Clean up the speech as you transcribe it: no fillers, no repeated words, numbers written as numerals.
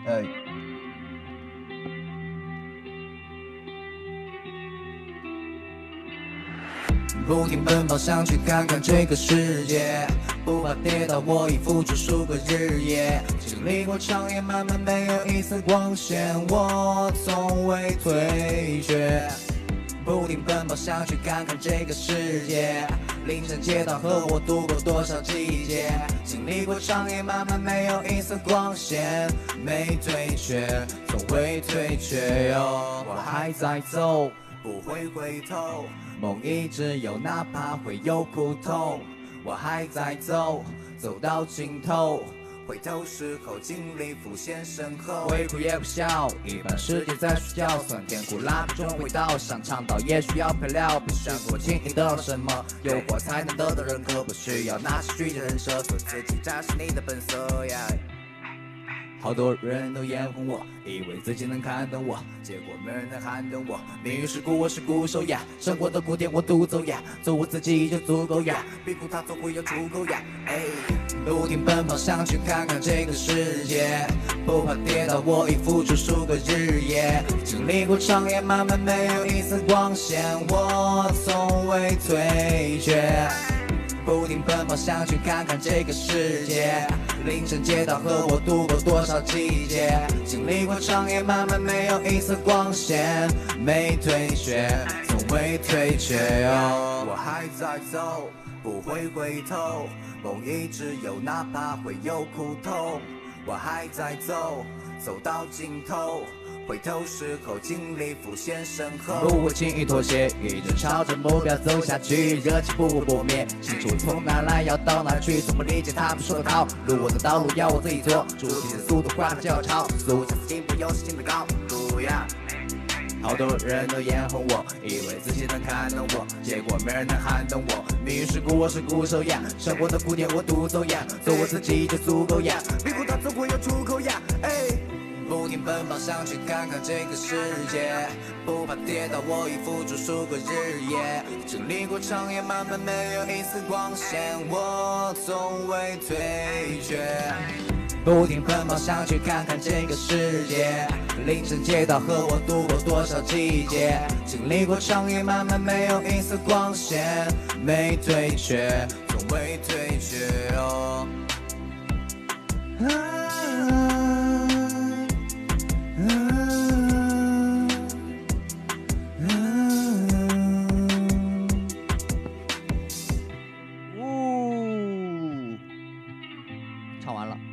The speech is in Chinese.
哎。不停奔跑，想去看看这个世界，不怕跌倒，我已付出数个日夜，经历过长夜漫漫，没有一丝光线，我从未退却。不停奔跑，想去看看这个世界，凌晨街道和我度过多少季节，经历过长夜漫漫，没有一丝光线，没退却，从未退却。我还在走，不会回头，梦一直有，哪怕会有苦痛。我还在走，走到尽头，回头时候经历浮现身后，会哭也不笑，一半时间在睡觉，酸甜苦辣终会到，想唱到也需要配料，必须我轻易得到什么诱惑才能得到认可，不需要那些虚假人设，做自己展示你的本色。好多人都眼红我，以为自己能看懂我，结果没人能撼动我。命运是孤，我是孤手呀，生活的苦点我独走呀，做我自己就足够呀，逼苦它总会有出口呀。不停奔跑，想去看看这个世界，不怕跌倒，我已付出数个日夜，经历过长夜漫漫，没有一丝光线，我从未退却。不停奔跑，想去看看这个世界，凌晨街道和我度过多少季节，经历过长夜漫漫，没有一丝光线，没退却，从未退却。我还在走，不会回头，梦一直有，哪怕会有苦痛。我还在走，走到尽头，回头时候经历浮现身后，不会轻易妥协，一直朝着目标走下去，热情不会破灭，清楚从哪来要到哪去，从不理解他们说的套路，我的道路要我自己做，主题的速度快得叫超速，下次进步又是新的高度呀。好多人都眼红我，以为自己能看懂我，结果没人能撼动我。命运是孤，我是孤手呀，生活的苦点我独走呀，做我自己就足够呀，逼苦它总会有出口呀。不停奔跑，想去看看这个世界，不怕跌倒，我已付出数个日夜，经历过长夜漫漫，没有一丝光线，我从未退却。不停奔跑，想去看看这个世界，凌晨街道和我度过多少季节，经历过长夜漫漫，没有一丝光线，没退却，从未退却。唱完了。